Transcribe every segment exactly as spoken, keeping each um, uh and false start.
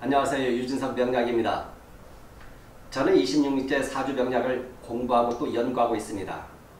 안녕하세요. 유진석 명약입니다. 저는 이십육 년째 사주명약을 공부하고 또 연구하고 있습니다.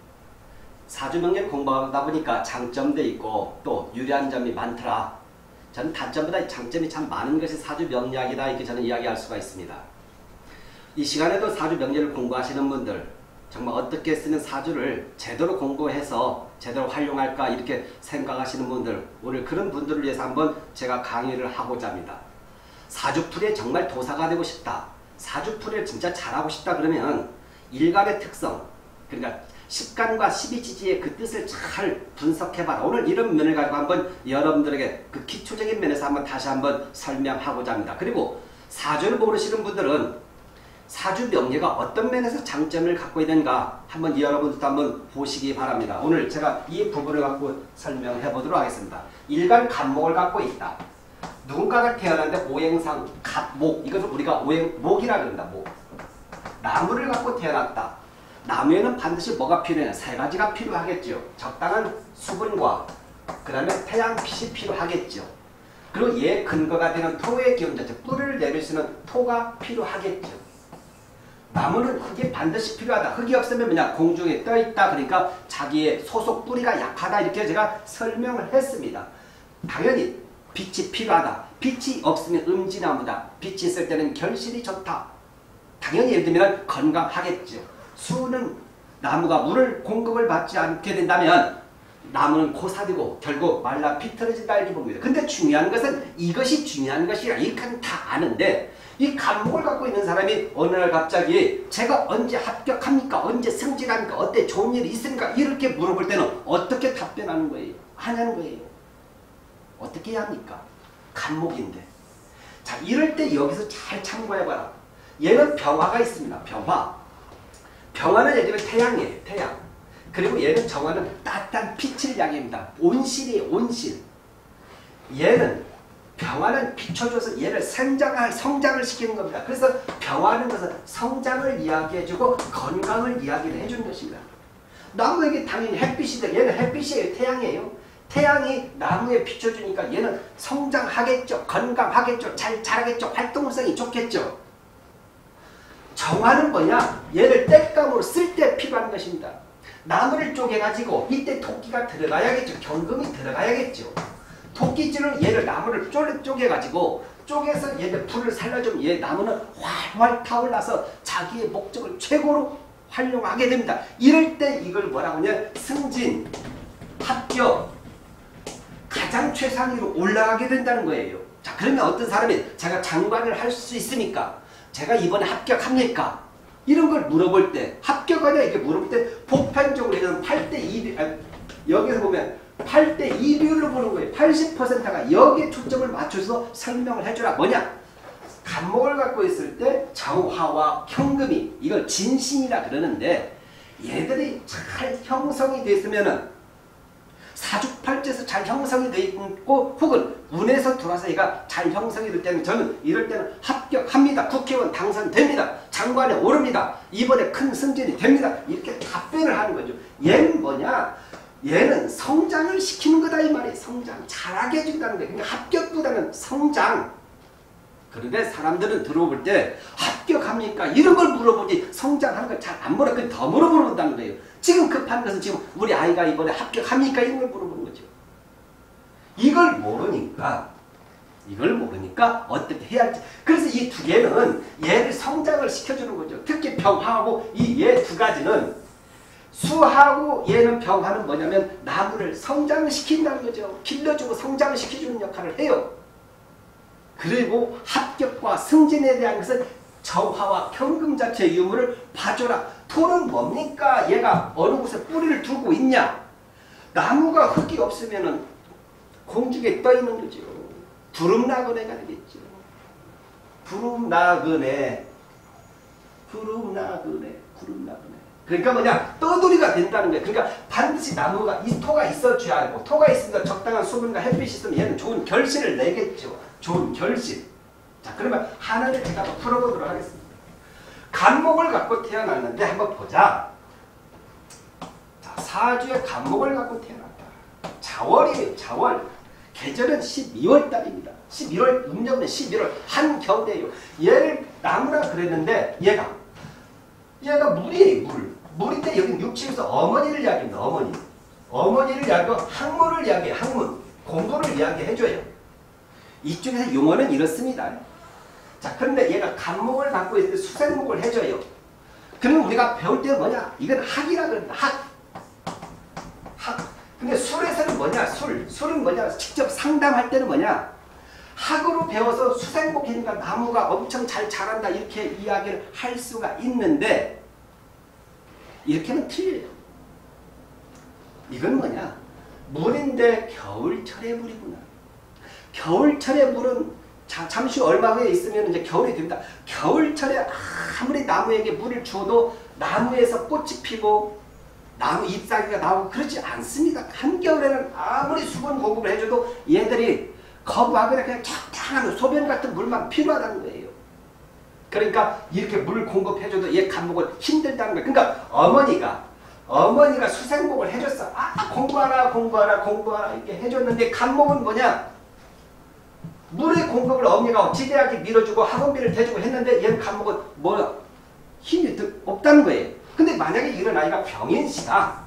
사주명약 공부하다 보니까 장점도 있고 또 유리한 점이 많더라. 저는 단점보다 장점이 참 많은 것이 사주명약이다 이렇게 저는 이야기할 수가 있습니다. 이 시간에도 사주명약을 공부하시는 분들 정말 어떻게 쓰는 사주를 제대로 공부해서 제대로 활용할까 이렇게 생각하시는 분들, 오늘 그런 분들을 위해서 한번 제가 강의를 하고자 합니다. 사주풀이에 정말 도사가 되고 싶다, 사주풀이를 진짜 잘하고 싶다 그러면 일간의 특성, 그러니까 십간과 십이지지의 그 뜻을 잘 분석해봐라. 오늘 이런 면을 가지고 한번 여러분들에게 그 기초적인 면에서 한번 다시 한번 설명하고자 합니다. 그리고 사주를 모르시는 분들은 사주 명리가 어떤 면에서 장점을 갖고 있는가 한번 여러분들도 한번 보시기 바랍니다. 오늘 제가 이 부분을 갖고 설명해 보도록 하겠습니다. 일간 간목을 갖고 있다. 누군가가 태어났는데 오행상 갑목, 이것을 우리가 오행 목이라 그런다. 목. 나무를 갖고 태어났다. 나무에는 반드시 뭐가 필요해? 세 가지가 필요하겠죠. 적당한 수분과 그 다음에 태양빛이 필요하겠죠. 그리고 얘 근거가 되는 토의 기운 자체, 뿌리를 내릴 수 있는 토가 필요하겠죠. 나무는 흙이 반드시 필요하다. 흙이 없으면 뭐냐? 공중에 떠있다. 그러니까 자기의 소속 뿌리가 약하다. 이렇게 제가 설명을 했습니다. 당연히 빛이 필요하다. 빛이 없으면 음지나무다. 빛이 있을 때는 결실이 좋다. 당연히 예를 들면 건강하겠죠. 수는 나무가 물을 공급을 받지 않게 된다면 나무는 고사되고 결국 말라 비틀어진다 이렇게 봅니다. 근데 중요한 것은 이것이 중요한 것이라 이렇게 다 아는데 이 간목을 갖고 있는 사람이 어느 날 갑자기 제가 언제 합격합니까? 언제 승진합니까? 어때? 좋은 일이 있습니까? 이렇게 물어볼 때는 어떻게 답변하는 거예요? 하냐는 거예요. 어떻게 해야 합니까? 간목인데. 자, 이럴 때 여기서 잘 참고해봐라. 얘는 병화가 있습니다. 병화. 병화는 예를 들면 태양이에요. 태양. 그리고 얘는 정화는 따뜻한 빛을 이야기합니다. 온실이에요. 온실. 얘는 병화는 비춰줘서 얘를 성장할, 성장을 시키는 겁니다. 그래서 병화는 것은 성장을 이야기해주고 건강을 이야기를 해주는 것입니다. 나무에게 당연히 햇빛이 돼. 얘는 햇빛이에요. 태양이에요. 태양이 나무에 비춰주니까 얘는 성장하겠죠. 건강하겠죠. 잘 자라겠죠. 활동성이 좋겠죠. 정화는 뭐냐? 얘를 땔감으로 쓸 때 필요한 것입니다. 나무를 쪼개가지고 이때 토끼가 들어가야겠죠. 경금이 들어가야겠죠. 토끼질로 얘를 나무를 쪼개가지고 쪼개서 얘를 불을 살려주면 얘 나무는 활활 타올라서 자기의 목적을 최고로 활용하게 됩니다. 이럴 때 이걸 뭐라고 하냐? 승진, 합격, 가장 최상위로 올라가게 된다는 거예요. 자, 그러면 어떤 사람이 제가 장관을 할 수 있습니까? 제가 이번에 합격합니까? 이런 걸 물어볼 때 합격하냐 이렇게 물어볼 때 보편적으로 얘는 팔 대 이 비, 아니, 여기서 보면 팔 대 이 비율로 보는 거예요. 팔십 퍼센트가 여기에 초점을 맞춰서 설명을 해주라. 뭐냐? 간목을 갖고 있을 때 정화와 현금이 이걸 진신이라 그러는데 얘들이 잘 형성이 됐으면은 사주팔자에서 잘 형성이 되어 있고 혹은 운에서 들어와서 얘가 잘 형성이 될 때는 저는 이럴 때는 합격합니다. 국회의원 당선됩니다. 장관에 오릅니다. 이번에 큰 승진이 됩니다. 이렇게 답변을 하는 거죠. 얘는 뭐냐? 얘는 성장을 시키는 거다 이 말이에요. 성장. 잘하게 해준다는 거예요. 그러니까 합격보다는 성장. 그런데 사람들은 들어볼 때 합격합니까? 이런 걸 물어보지 성장하는 걸 잘 안 물어. 더 물어본다는 거예요. 지금 급한 것은 지금 우리 아이가 이번에 합격합니까? 이런 걸 물어보는 거죠. 이걸 모르니까 이걸 모르니까 어떻게 해야 할지. 그래서 이 두 개는 얘를 성장을 시켜주는 거죠. 특히 병화하고 이 얘 두 가지는 수하고 얘는 병화는 뭐냐면 나무를 성장을 시킨다는 거죠. 길러주고 성장을 시켜주는 역할을 해요. 그리고 합격과 승진에 대한 것은 정화와 현금 자체의 유무를 봐줘라. 토는 뭡니까? 얘가 어느 곳에 뿌리를 두고 있냐? 나무가 흙이 없으면 공중에 떠있는 거죠. 부름나그네가 되겠죠. 부름나그네. 부름나그네. 부름나그네. 그러니까 뭐냐? 떠돌이가 된다는 거예요. 그러니까 반드시 나무가, 이 토가 있어줘야 하고 토가 있으니까 적당한 수분과 햇빛이 있으면 얘는 좋은 결실을 내겠죠. 좋은 결실. 자, 그러면 하나를 제가 더 풀어보도록 하겠습니다. 간목을 갖고 태어났는데 한번 보자. 자, 사주에 간목을 갖고 태어났다. 자월이에요. 자월. 계절은 십이월 달입니다. 십일월, 음력은 십일월, 한겨울이에요. 얘를 나무라 그랬는데 얘가 얘가 물이에요. 물. 물인데 여기 육지에서 어머니를 이야기합니다. 어머니. 어머니를 이야기하고 학문을 이야기해요. 학문. 공부를 이야기해줘요. 이쪽에서 용어는 이렇습니다. 자, 그런데 얘가 간목을 갖고 있을 때 수생목을 해줘요. 그러면 우리가 배울 때는 뭐냐? 이건 학이라 그런다. 학. 학. 근데 술에서는 뭐냐? 술. 술은 뭐냐? 직접 상담할 때는 뭐냐? 학으로 배워서 수생목이니까 나무가 엄청 잘 자란다 이렇게 이야기를 할 수가 있는데 이렇게 하면 틀려요. 이건 뭐냐? 물인데 겨울철의 물이구나. 겨울철의 물은 자, 잠시 얼마 후에 있으면 이제 겨울이 됩니다. 겨울철에 아무리 나무에게 물을 줘도 나무에서 꽃이 피고 나무 잎사귀가 나오고 그러지 않습니다. 한겨울에는 아무리 수분 공급을 해줘도 얘들이 거부하거나 그냥 적당한 소변 같은 물만 필요하다는 거예요. 그러니까 이렇게 물 공급해줘도 얘 간목은 힘들다는 거예요. 그러니까 어머니가 어머니가 수생목을 해줬어. 아 공부하라 공부하라 공부하라 이렇게 해줬는데 간목은 뭐냐? 물의 공급을 어머니가 지대하게 밀어주고 학원비를 대주고 했는데 얘는 간목은 뭐 힘이 없다는 거예요. 근데 만약에 이런 아이가 병인시다.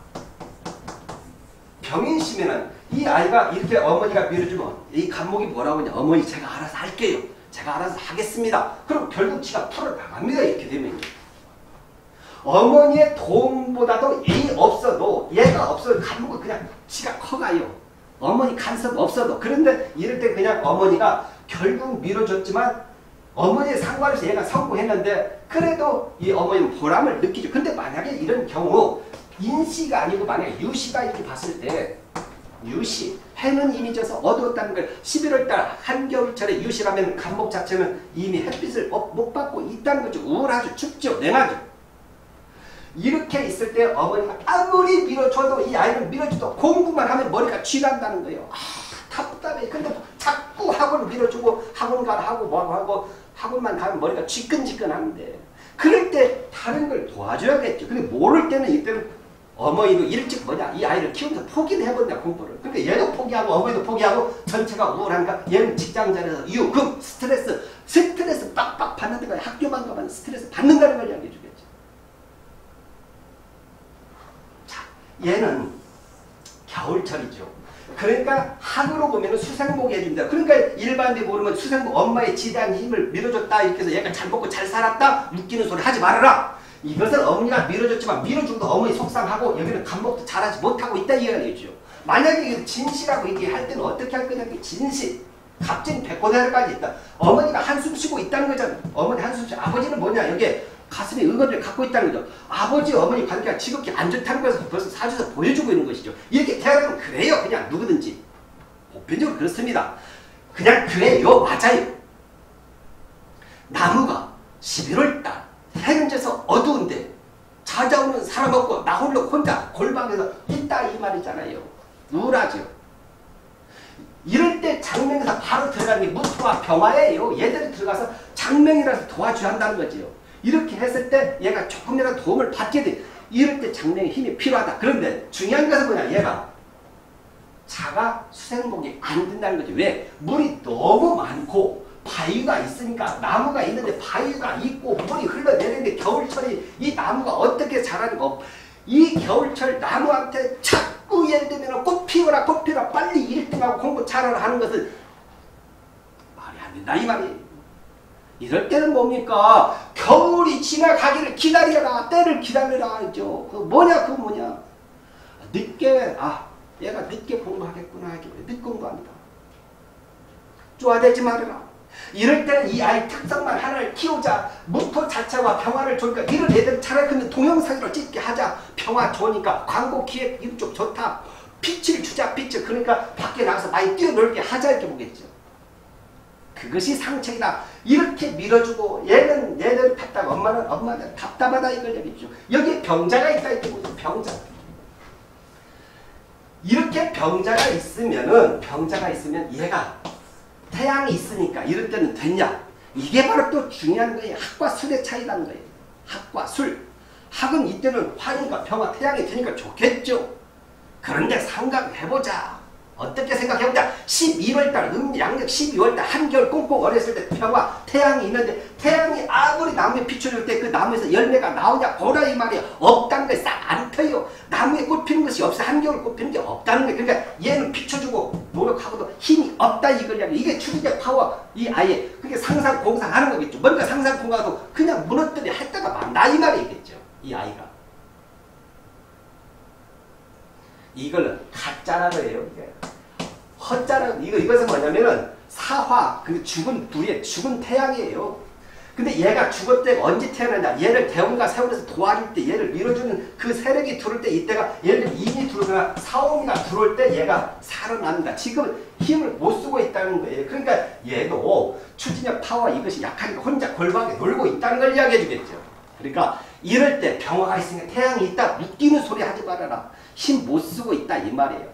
병인시면은 이 아이가 이렇게 어머니가 밀어주면 이 간목이 뭐라고 하냐? 어머니 제가 알아서 할게요. 제가 알아서 하겠습니다. 그럼 결국 지가 풀어나갑니다. 이렇게 되면. 어머니의 도움보다도 이 없어도 얘가 없어도 간목은 그냥 지가 커가요. 어머니 간섭 없어도. 그런데 이럴 때 그냥 어머니가 결국 밀어줬지만 어머니의 상관에서 얘가 성공했는데 그래도 이 어머니는 보람을 느끼죠. 근데 만약에 이런 경우 인시가 아니고 만약에 유시가 이렇게 봤을 때 유시, 해는 이미 져서 어두웠다는 거예요. 십일월달 한겨울철에 유시라면 간목 자체는 이미 햇빛을 못 받고 있다는 거죠. 우울하죠. 춥죠. 냉하죠. 이렇게 있을 때 어머니가 아무리 밀어줘도 이 아이를 밀어줘도 공부만 하면 머리가 쥐난다는 거예요. 아, 답답해. 근데 자꾸 학원을 밀어주고 학원 가라 하고 뭐 하고 학원만 가면 머리가 쥐끈쥐끈한데 그럴 때 다른 걸 도와줘야겠죠. 근데 모를 때는 이때는 어머니도 일찍 뭐냐 이 아이를 키우면서 포기를 해버린다 공부를. 그러니까 얘도 포기하고 어머니도 포기하고 전체가 우울하니까 얘는 직장자리에서 유급 스트레스 스트레스 빡빡 받는 데가 학교만 가면 스트레스 받는다는 걸 이야기해 주겠죠. 자, 얘는 겨울철이죠. 그러니까 학으로 보면 수생목이 해준다. 그러니까 일반인이 모르면 수생목 엄마의 지대한 힘을 밀어줬다. 이렇게 해서 얘가 잘 먹고 잘 살았다. 웃기는 소리 하지 말아라. 이것은 어머니가 밀어줬지만 밀어줘도 어머니 속상하고 여기는 간목도 잘하지 못하고 있다 이야기죠. 만약에 진시라고 얘기할 때는 어떻게 할 거냐. 진시. 값진 백고대까지 있다. 어머니가 한숨 쉬고 있다는 거잖아. 어머니 한숨 쉬고. 아버지는 뭐냐. 여기에 가슴에 의거리를 갖고 있다는 거죠. 아버지 어머니 관계가 지극히 안 좋다는 것을 벌써 사주에서 보여주고 있는 것이죠. 이렇게 태어나면 그래요. 그냥 누구든지. 보편적으로 그렇습니다. 그냥 그래요. 맞아요. 나무가 십일월달 해는 져서 어두운데 찾아오는 사람 없고 나 홀로 혼자 골방에서 있다 이 말이잖아요. 우울하죠. 이럴 때 장명에서 바로 들어가는 게 무토와 병화예요. 얘들이 들어가서 장명이라서 도와줘야 한다는 거죠. 이렇게 했을 때 얘가 조금이라도 도움을 받게 돼. 이럴 때 장명의 힘이 필요하다. 그런데 중요한 것은 뭐냐. 얘가 자가 수생목이 안 된다는 거죠. 왜? 물이 너무 많고 바위가 있으니까 나무가 있는데 바위가 있고 물이 흘러내리는데 겨울철이 이 나무가 어떻게 자라는가. 이 겨울철 나무한테 자꾸 예를 들면 꽃 피워라 꽃 피워라 빨리 일 등하고 공부 잘하라 하는 것은 말이 안 된다 이 말이에요. 이럴 때는 뭡니까? 겨울이 지나가기를 기다려라. 때를 기다려라 하죠. 그 뭐냐 그 뭐냐. 늦게 아 얘가 늦게 공부하겠구나 하기 늦게 공부합니다. 쪼아대지 말아라. 이럴 때는 이 아이 특성만 하나를 키우자. 무토 자체와 평화를 좋으니까 이런 애들 차라리 그러면 동영상으로 찍게 하자. 평화 좋으니까 광고 기획 이쪽 좋다. 빛을 주자 빛을. 그러니까 밖에 나가서 많이 뛰어놀게 하자 이렇게 보겠죠. 그것이 상책이다. 이렇게 밀어주고 얘는 얘를 답답 엄마는 엄마는 답답하다 이걸 얘기죠. 여기에 병자가 있다 이렇게 보죠. 병자. 이렇게 병자가 있으면은 병자가 있으면 얘가 태양이 있으니까 이럴 때는 됐냐? 이게 바로 또 중요한 거예요. 학과 술의 차이라는 거예요. 학과 술. 학은 이때는 화니까 병화 태양이 되니까 좋겠죠. 그런데 생각해보자. 어떻게 생각해보자. 십일월달, 음양력 십이월달 한겨울 꽁꽁 얼었을 때 평화, 태양이 있는데 태양이 아무리 나무에 비춰줄 때 그 나무에서 열매가 나오냐 보라 이 말이야. 없다는 게 싹 안 터요. 나무에 꽃 피는 것이 없어. 한겨울 꽃 피는 게 없다는 거야. 그러니까 얘는 비춰주고 노력하고도 힘이 없다 이거야. 이게 추진력 파워 이 아예 그게 상상 공상하는 거겠죠. 뭔가 상상 공상도 그냥 무너뜨려 할 때가 많다 이 말이겠죠. 이 아이가. 이걸 가짜라고 해요. 이게. 헛자라고. 이거, 이것은 뭐냐면은 사화, 그 죽은 불의 죽은 태양이에요. 근데 얘가 죽었대 언제 태어나냐. 얘를 대원과 세월에서 도와줄 때 얘를 밀어주는 그 세력이 들어올 때 이때가 예를 들면 인이 들어오거나 사오미가 들어올 때 얘가 살아납니다. 지금 힘을 못 쓰고 있다는 거예요. 그러니까 얘도 추진력 파워 이것이 약하니까 혼자 골방에 놀고 있다는 걸 이야기해 주겠죠. 그러니까 이럴 때 병화가 있으니까 태양이 있다. 웃기는 소리 하지 말아라. 힘 못 쓰고 있다 이 말이에요.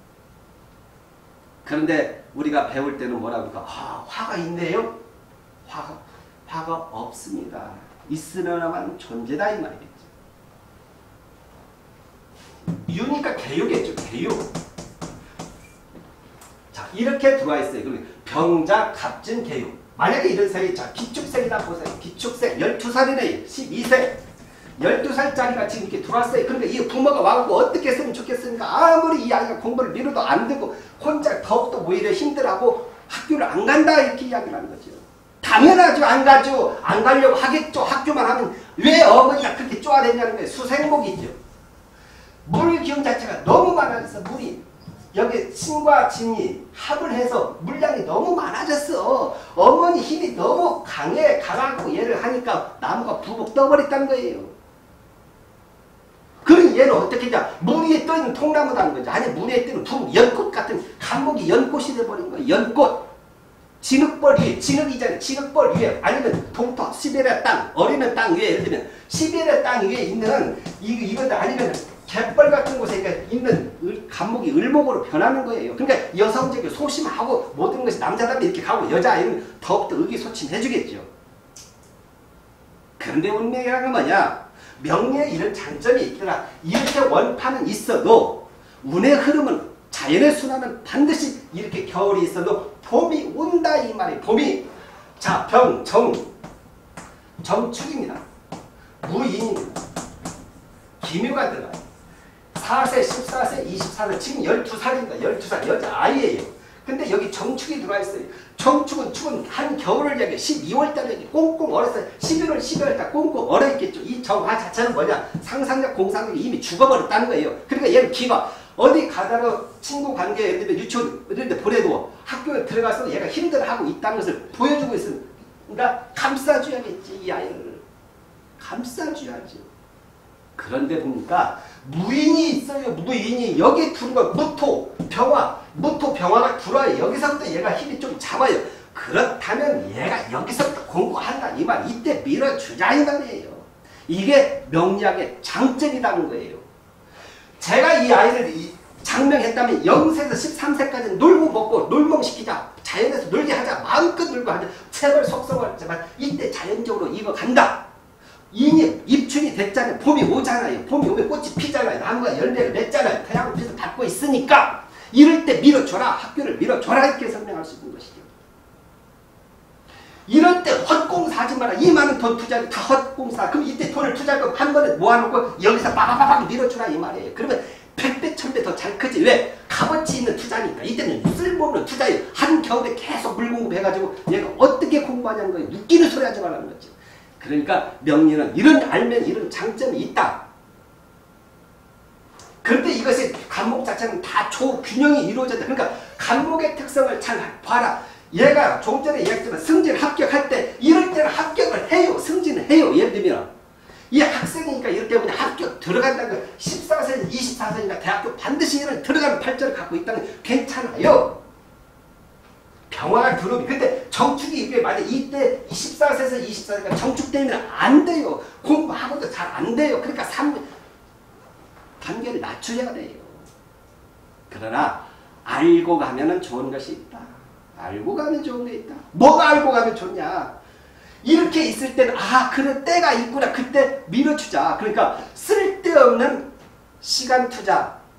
그런데 우리가 배울 때는 뭐라고 할까? 아, 화가 있네요? 화가, 화가 없습니다. 있으려나만 존재다 이 말이겠죠. 유니까 개요겠죠. 개요. 자, 이렇게 들어와 있어요. 그러면 병자, 갑진, 개요. 만약에 이런 색이, 자, 기축색이다 보세요. 기축색, 열두 살이네. 십이 세. 열두 살짜리가 지금 이렇게 들어왔어요. 그러니까 이 부모가 와갖고 어떻게 했으면 좋겠습니까? 아무리 이 아이가 공부를 미뤄도 안 되고 혼자 더욱더 오히려 힘들어하고 학교를 안 간다 이렇게 이야기를 하는 거죠. 당연하죠. 안 가죠. 안 가려고 하겠죠. 학교만 하면 왜 어머니가 그렇게 쪼아댔냐는 거예요. 수생목이죠. 물 기운 자체가 너무 많아져서 물이 여기 신과 진이 합을 해서 물량이 너무 많아졌어. 어머니 힘이 너무 강해 강하고 얘를 하니까 나무가 부북 떠버렸다는 거예요. 그럼 얘는 어떻게 하냐. 물 위에 떠있는 통나무라는 거죠. 아니 물 위에 떠있는 부북 연꽃 같은 감목이 연꽃이 돼버린 거예요. 연꽃. 진흙벌 위에 진흙이잖아요. 진흙벌 위에 아니면 동토 시베리아 땅 어리는 땅 위에 예를 들면 시베리아 땅 위에 있는 이, 이거 아니면 갯벌 같은 곳에 있는 감목이 을목으로 변하는 거예요. 그러니까 여성적인 소심하고 모든 것이 남자답게 이렇게 가고 여자아이는 더욱더 의기소침해 주겠죠. 그런데 운명이라는 건 뭐냐. 명리에 이런 장점이 있더라. 이렇게 원판은 있어도 운의 흐름은 자연의 순환은 반드시 이렇게 겨울이 있어도 봄이 온다 이 말이에요. 봄이. 자, 병, 정. 정축입니다. 무인입니다. 기묘가 들어가요. 사 세, 십사 세, 이십사 세, 지금 열두 살입니다. 열두 살 여자아이예요. 근데 여기 정축이 들어와 있어요. 정축은 축은 한겨울을 얘기해. 십이월 달에 꽁꽁 얼었어요. 십일월, 십이월 달 꽁꽁 얼어있겠죠. 이 정화 자체는 뭐냐. 상상력, 공상력이 이미 죽어버렸다는 거예요. 그러니까 얘는 기가 어디 가다가 친구 관계 예를 들면 유치원 이런 데 보내도 학교에 들어가서 얘가 힘들어하고 있다는 것을 보여주고 있습니다. 그러니까 감싸줘야겠지. 이 아이를. 감싸줘야죠. 그런데 보니까 무인이 있어요. 무인이 여기 들어가 무토 병화 무토 병화가 들어와요. 여기서부터 얘가 힘이 좀 잡아요. 그렇다면 얘가 여기서부터 공부한다 이 말. 이때 밀어주자 이 말이에요. 이게 명리학의 장점이라는 거예요. 제가 이 아이를 장명했다면 영 세에서 십삼 세까지 놀고 먹고 놀멍시키자. 자연에서 놀게 하자. 마음껏 놀고 하자. 세월 속성하지만 이때 자연적으로 이거 간다. 인이 입춘이 됐잖아요. 봄이 오잖아요. 봄이 오면 꽃이 피잖아요. 나무가 열매를 맺잖아요. 태양을 빛을 받고 있으니까 이럴 때 밀어줘라. 학교를 밀어줘라. 이렇게 설명할 수 있는 것이죠. 이럴 때 헛공사하지 마라. 이 많은 돈 투자를 다 헛공사. 그럼 이때 돈을 투자할 거면 한 번에 모아놓고 여기서 빠바바박 밀어주라 이 말이에요. 그러면 백배 천배 더 잘 크지. 왜? 값어치 있는 투자니까. 이때는 쓸모없는 투자예요. 한겨울에 계속 물 공부해가지고 얘가 어떻게 공부하냐는 거예요. 웃기는 소리 하지 말라는 거죠. 그러니까 명리는 이런 알면 이런 장점이 있다. 그런데 이것이 간목 자체는 다 조균형이 이루어졌다. 그러니까 간목의 특성을 잘 봐라. 얘가 좀 전에 얘기했지만 승진 합격할 때 이럴 때는 합격을 해요. 승진을 해요. 예를 들면 이 학생이니까 이렇게 보면 합격 들어간다는 거 십사 세, 이십사 세니까 대학교 반드시 이런 들어가는 팔자를 갖고 있다는 게 괜찮아요. 병화가 들어오면 근데 정축이 이게 만약 이때 십사 세에서 이십사 세가 정축되면 안 돼요. 공부하고도 잘 안 돼요. 그러니까 삼 단계를 낮춰야 돼요. 그러나 알고 가면은 좋은 것이 있다. 알고 가면 좋은 게 있다. 뭐가 알고 가면 좋냐. 이렇게 있을 때는 아 그래 때가 있구나. 그때 밀어주자. 그러니까 쓸데없는 시간 투자,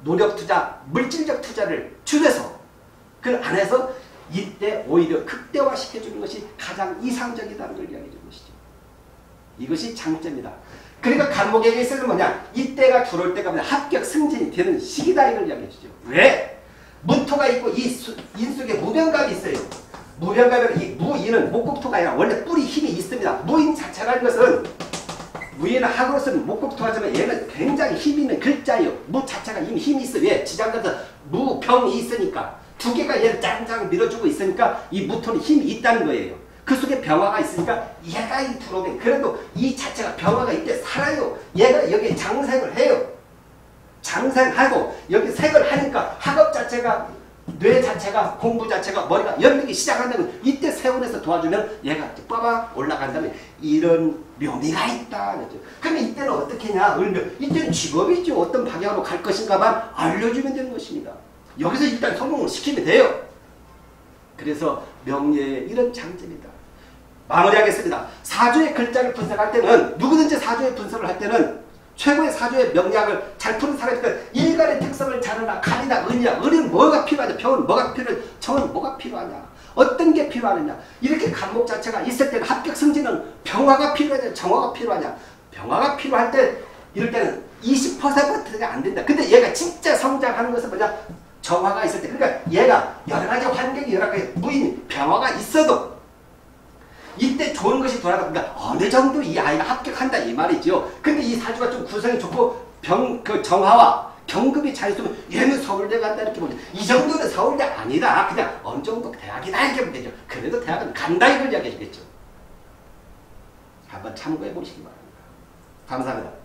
노력 투자, 물질적 투자를 줄여서 그 안에서 이때 오히려 극대화시켜주는 것이 가장 이상적이다는 걸 이야기해 주는 것이죠. 이것이 장점이다. 그러니까 간목에게 있어서 뭐냐? 이때가 들어올 때가 뭐냐? 합격 승진이 되는 시기다 이걸 이야기해 주죠. 왜? 무토가 있고 이 수, 인속에 무병갑이 있어요. 무병갑은 이 무인은 목국토가 아니라 원래 뿌리 힘이 있습니다. 무인 자체라는 것은 무인은 학으로서는 목국토하지만 얘는 굉장히 힘 있는 글자예요. 무 자체가 이미 힘이 있어. 왜? 지장간에서 무병이 있으니까 두 개가 얘를 짱짱 밀어주고 있으니까 이 무토는 힘이 있다는 거예요. 그 속에 병화가 있으니까 얘가 이 들어오면 그래도 이 자체가 병화가 이때 살아요. 얘가 여기 장생을 해요. 장생하고 여기 색을 하니까 학업 자체가 뇌 자체가 공부 자체가 머리가 열리기 시작한다면 이때 세운에서 도와주면 얘가 빠박 올라간다면 이런 묘미가 있다. 그러면 이때는 어떻게 냐 을면 이때는 직업이죠. 어떤 방향으로 갈 것인가만 알려주면 되는 것입니다. 여기서 일단 성공을 시키면 돼요. 그래서 명예의 이런 장점이다. 마무리하겠습니다. 사주의 글자를 분석할 때는 누구든지 사주의 분석을 할 때는 최고의 사주의 명략을 잘 푸는 사람이니까 일간의 특성을 잘 알아. 간이나 은이나 을은 뭐가 필요하냐. 병은 뭐가 필요하냐. 정은 뭐가 필요하냐. 어떤 게 필요하느냐. 이렇게 간목 자체가 있을 때는 합격 승진은 병화가 필요하냐. 정화가 필요하냐. 병화가 필요할 때 이럴 때는 이십 퍼센트가 안 된다. 근데 얘가 진짜 성장하는 것은 뭐냐. 정화가 있을 때. 그러니까 얘가 여러 가지 환경이 여러 가지 무인 병화가 있어도 이때 좋은 것이 돌아다 보니까 어느 정도 이 아이가 합격한다 이 말이죠. 근데 이 사주가 좀 구성이 좋고 병, 그 정화와 경급이 잘 있으면 얘는 서울대 간다 이렇게 보면 이 정도는 서울대 아니다. 그냥 어느 정도 대학이다 이렇게 보면 되죠. 그래도 대학은 간다 이걸 이야기해 주겠죠. 한번 참고해 보시기 바랍니다. 감사합니다.